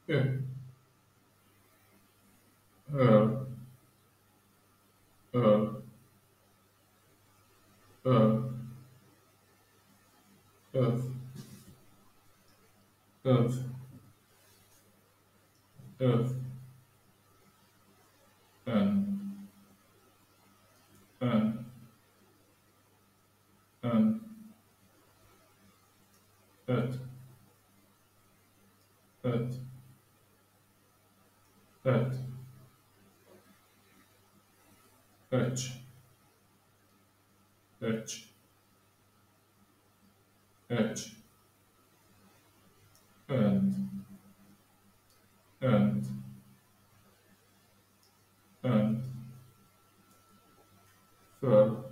Ö, öl, öl, öl, öv, öv, öv, ön, ön, ön, öt, öt, öt, öcs, öcs, öcs, önt, önt, önt, föl,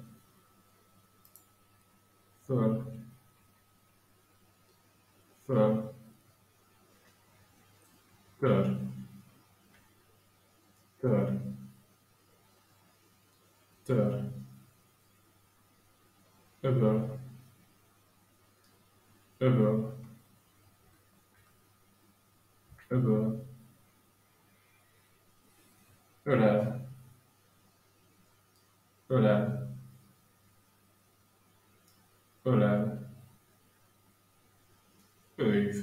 föl, föl, tör, tör, tör, öböl, öböl, öböl, ölel, ölel, ölel, öjv,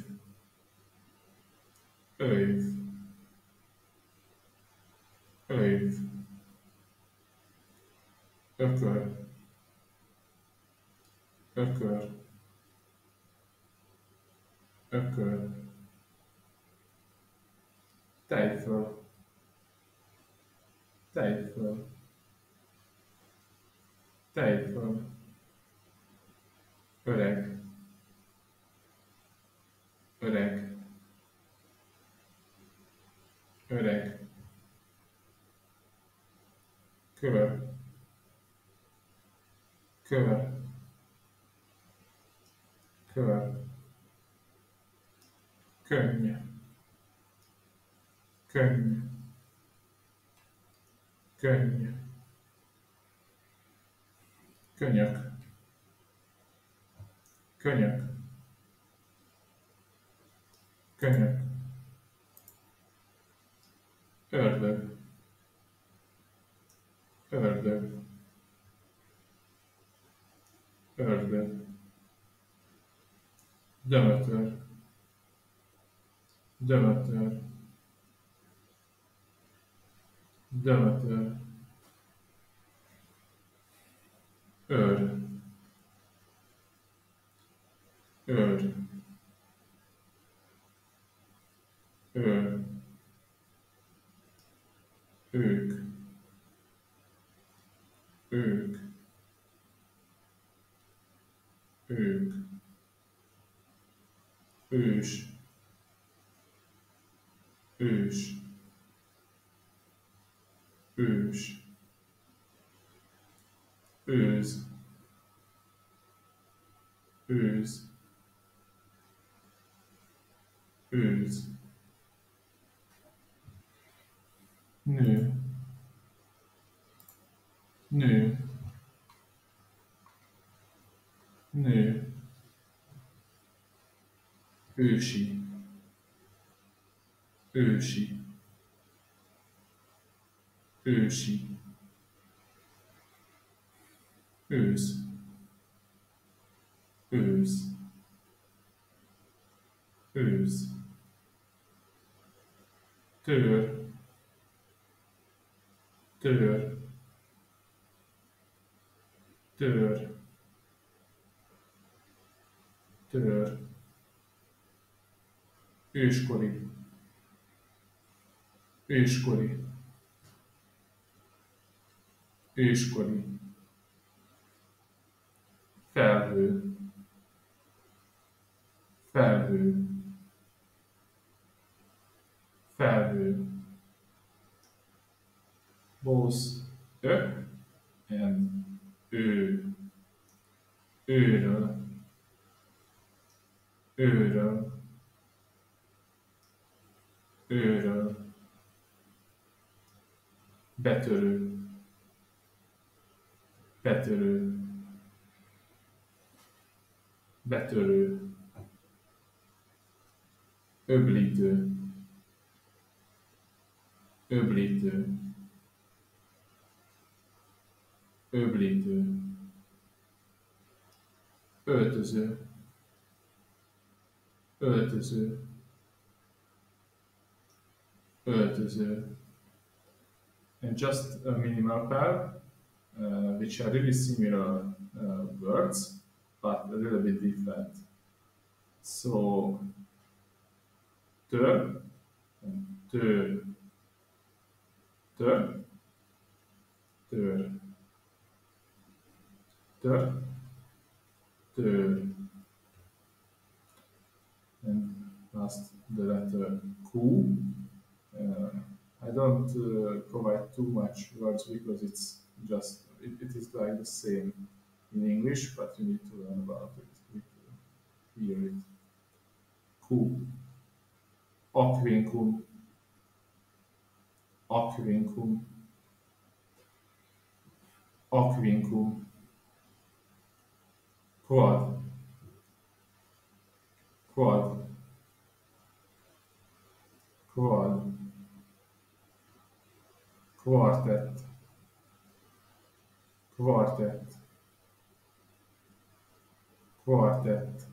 öjv, öjv, ökör, ökör, ökör, tejföl, tejföl, tejföl, öreg, öreg, öreg, kör, kör, kör, könny, könny, könny, könyök, könyök, könyök, ördög, ördög, ördög, dömötör, dömötör, dömötör, őr, őr, őr, ők, ők, ők, ős, ős, ős, őz, őz, őz, nő, nő, nő, ősi, ősi, ősi, ősz, ősz, ősz, tör, tör, tör, tör, őskori, őskori, őskori, felhő, felhő, felhő, both ö and ő, őről, őről, őről, betörő, betörő, betörő, öblítő, öblítő, öblítő, öltöző, öltöző, öltöző. And just a minimal pair, which are really similar words, but a little bit different. So, tör, and tör, tör, tör, tör, tör. And last, the letter Q. I don't provide too much words because it is like the same in English, but you need to learn about it. You need to hear it. Q. Aquincum, aquincum, aquincum. Quad, quad, quad. Quartet, quartet, quartet.